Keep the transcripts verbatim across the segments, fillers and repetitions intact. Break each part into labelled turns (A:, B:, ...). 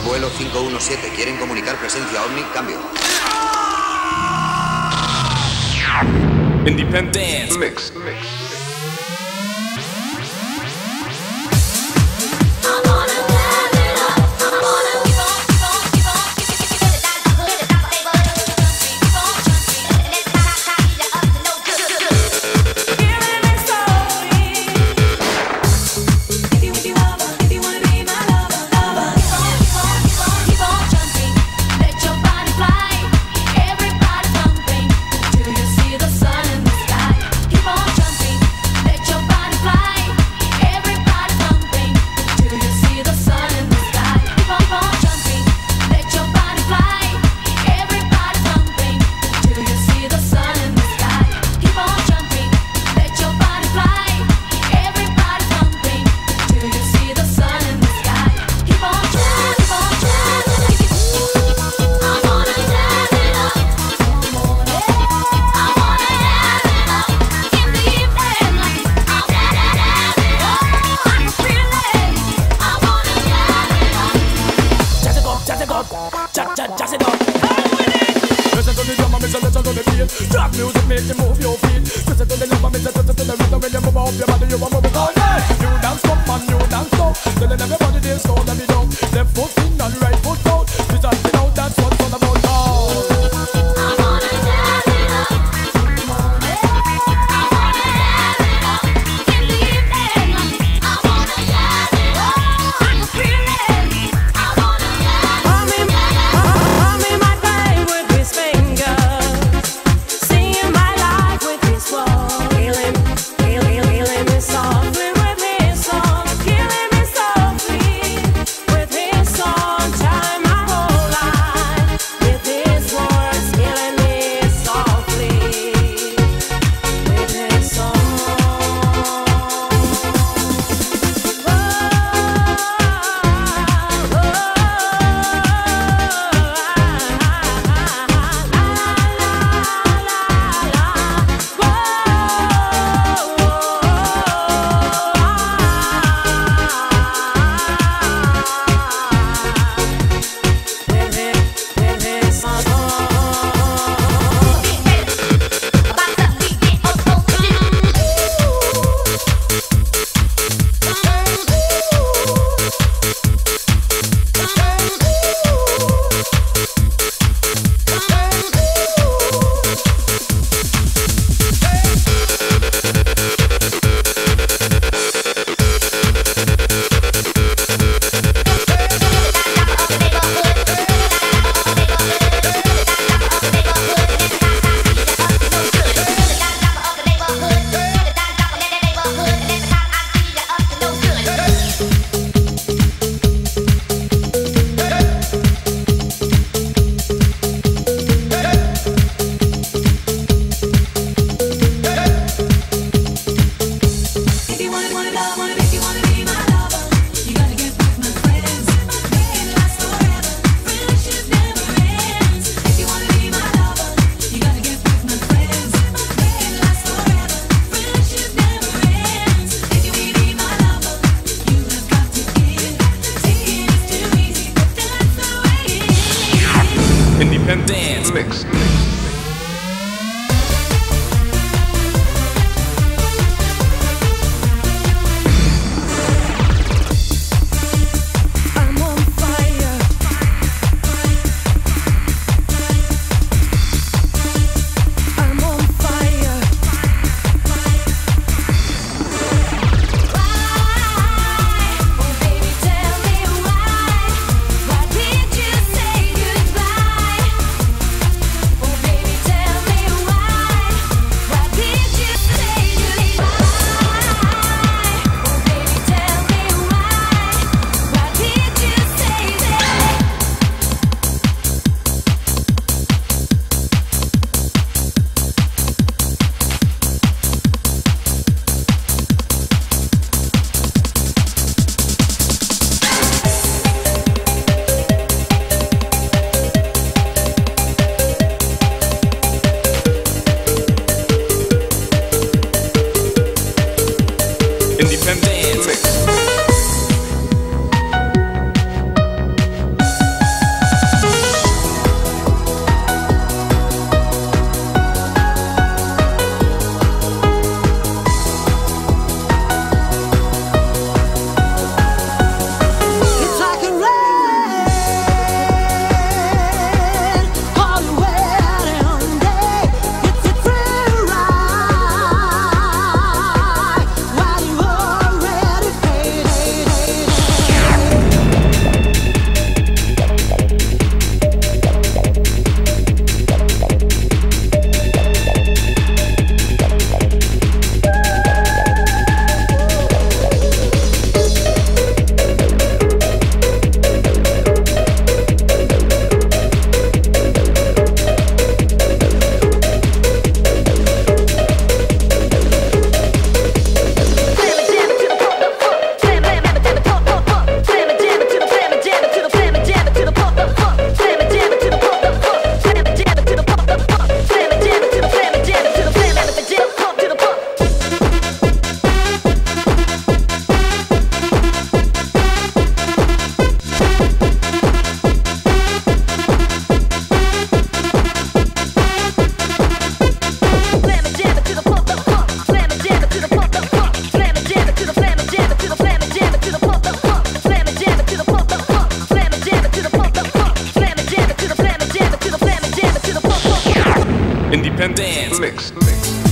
A: vuelo cinco uno siete. ¿Quieren comunicar presencia ovni? Cambio.
B: Independence Mix.
C: Trap music make you move your feet. Twist it to the left and twist it to the rhythm. When you move up your body, you are moving all night. New dance come and new dance go. Telling everybody they slow let me down. Left foot in and right foot out. This and you know that's what's all about now.
D: I wanna have it up. I wanna have it up. In the evening, I wanna have it up. I can feel it. I wanna have it up.
E: Mommy might play with his fingers, seeing my life with his soul. Heal him, heal him, heal him softly.
B: mix, mix, mix.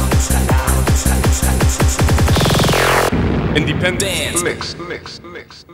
C: Independent
B: Mix, mix, mix.